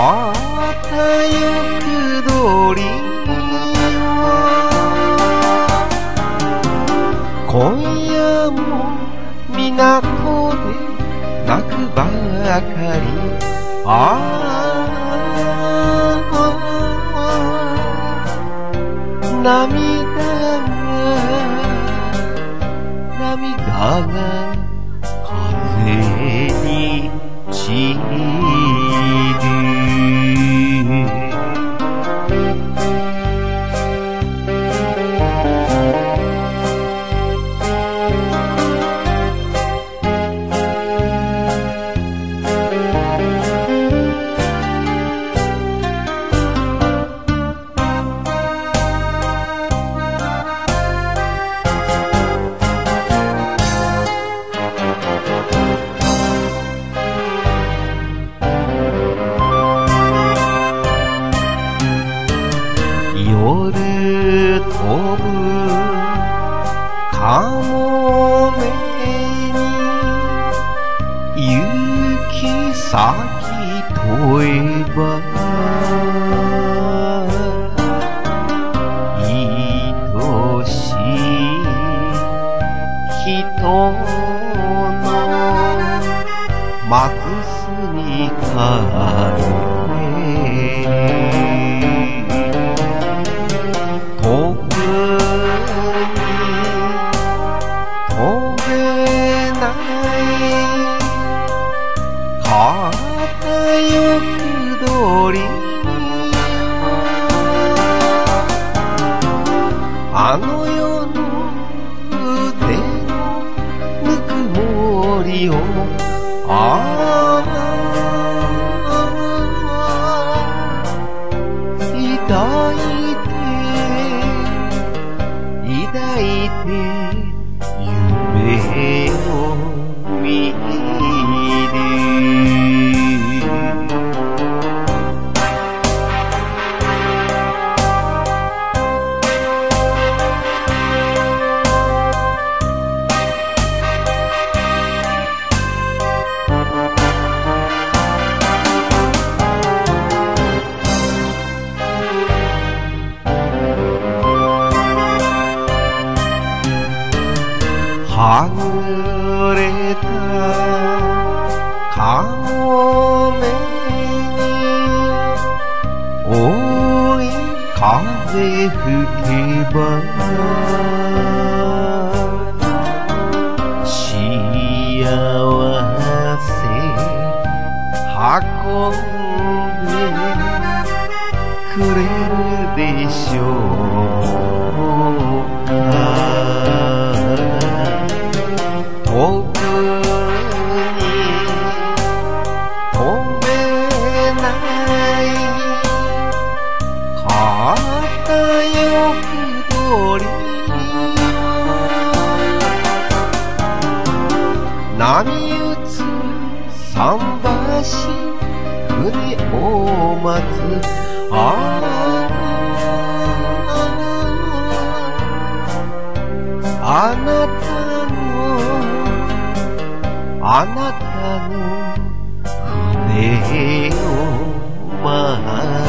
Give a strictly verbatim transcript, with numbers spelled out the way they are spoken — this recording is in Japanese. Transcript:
たよく通り今夜も港で泣くばかりああ涙が涙が風に散る夜飛ぶカモメに行き先問えば愛しい人のマクスに帰れ遠くに飛べない片翼鳥あの世の腕のぬくもりをああ抱いて抱いて夢を見るはぐれたカモメに追い風吹けば幸せ運んでくれるでしょうか遠くに飛べない片翼鳥波打つ桟橋船を待つあああなたあなたの船を待つ